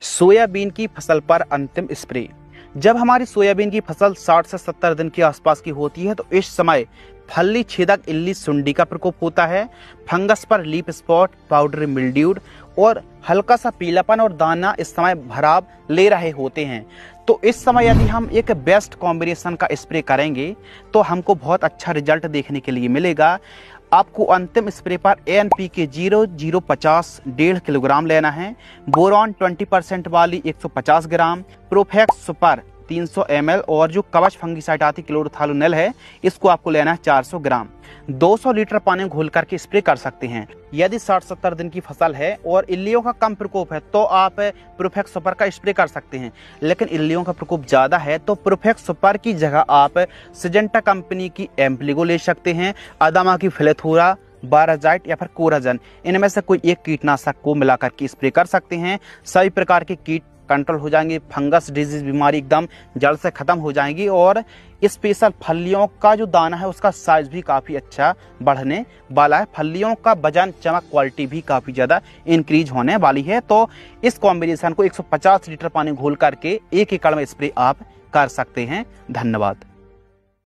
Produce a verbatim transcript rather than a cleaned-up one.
Soybean की फसल पर अंतिम स्प्रे। जब हमारी सोयाबीन की फसल साठ से सत्तर दिन के आसपास की होती है तो इस समय फली छेदक इल्ली सुंडी का प्रकोप होता है। फंगस पर लीफ स्पॉट, पाउडरी मिल्ड्यूड और हल्का सा पीलापन और दाना इस समय भराव ले रहे होते हैं। तो इस समय यदि हम एक बेस्ट कॉम्बिनेशन का स्प्रे करेंगे तो हमको बहुत अच्छा रिजल्ट देखने के लिए मिलेगा। आपको अंतिम स्प्रे पर N P K zero zero पचास डेढ़ किलोग्राम लेना है, बोरॉन ट्वेंटी परसेंट वाली एक सौ पचास ग्राम, प्रोफेक्स सुपर तीन सौ एम एल और जो कवच फंगिसाइड आती क्लोरोथालोनेल है इसको आपको लेना है चार सौ ग्राम। दो सौ लीटर पानी घोल करके स्प्रे कर सकते हैं। यदि साठ सत्तर दिन की फसल है और इल्लियों का कम प्रकोप है तो आप प्रोफेक्स सुपर का स्प्रे कर सकते हैं, लेकिन इल्लियों का प्रकोप ज्यादा है तो प्रोफेक्स सुपर की जगह आप सिजेंटा कंपनी की एम्प्लीगो ले सकते हैं, अदामा की फ्लेथोरा, बाराजाइट या फिर कोराजन, इनमें से कोई एक कीटनाशक को मिलाकर के स्प्रे कर सकते हैं। सभी प्रकार के कीट कंट्रोल हो जाएंगे, फंगस डिजीज बीमारी एकदम जड़ से खत्म हो जाएंगी और स्पेशल फलियों का जो दाना है उसका साइज भी काफी अच्छा बढ़ने वाला है। फलियों का वजन, चमक, क्वालिटी भी काफी ज्यादा इंक्रीज होने वाली है। तो इस कॉम्बिनेशन को एक सौ पचास लीटर पानी घोल करके एक एकड़ में स्प्रे आप कर सकते हैं। धन्यवाद।